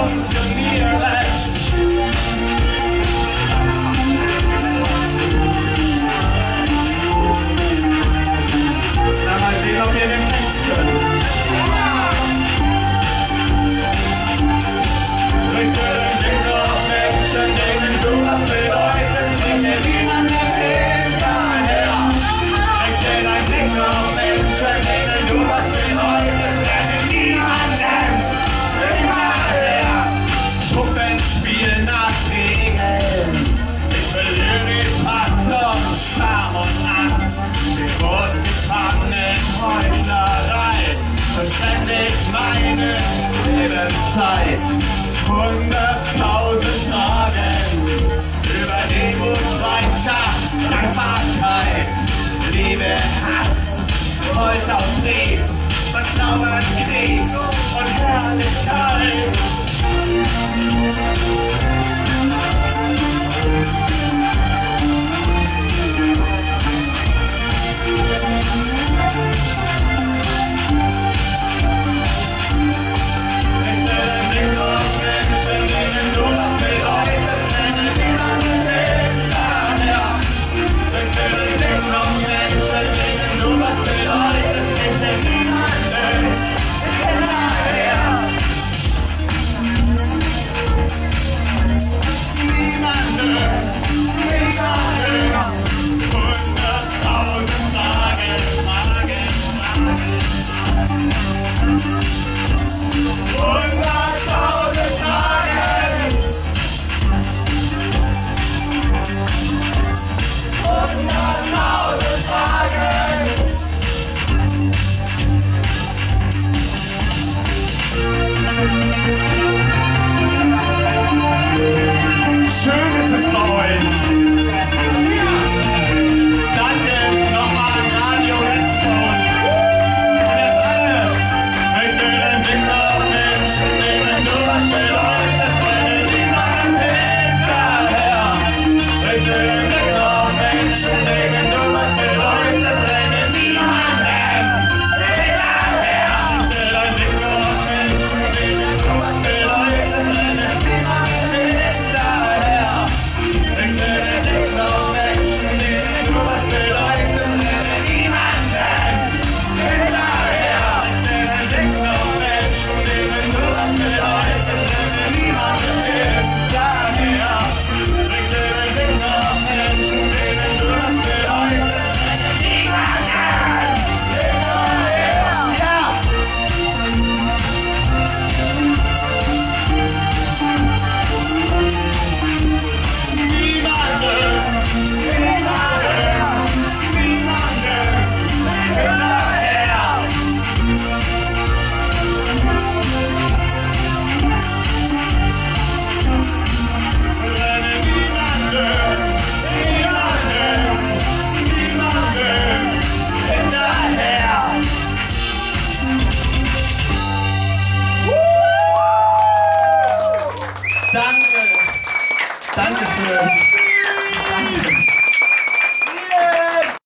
funktionieren. Na, mal sehen, ob ihr den Text könnt. Richte den Blick auf Menschen, denen du was bedeutest, bring dir niemanden hinterher. Richte deinen Blick auf Menschen, denen du was bedeutest, renne niemanden hinterher. Puppenspiel nach Regeln, ich verliere Pass und Scham und Angst. Ich wurde gefangen in Heuchlerei, verschwendet meine Lebenszeit. 100.000 Fragen über Demutbereitschaft, Dankbarkeit, Liebe, Hass, Folter und Trieb, Vertrauen, Krieg und Herrlichkeit. Schön ist es bei euch. Danke nochmal an Radio Redstone. Und jetzt alle. Möchte den Blick auf Menschen nehmen, du was bedeutest, brenne niemanden hinterher. Möchte den Blick auf Menschen nehmen, du was bedeutest, brenne niemanden hinterher. Möchte den Blick auf Menschen nehmen, du was bedeutest, brenne niemanden hinterher. Möchte den Blick auf Menschen nehmen, du was bedeutest, brenne niemanden hinterher. Möchte den Blick auf Menschen nehmen, du was bedeutest, brenne niemanden hinterher. Möchte den Blick auf Menschen nehmen, du was bedeutest, brenne niemanden hinterher. Ja! Danke. Dankeschön. Danke.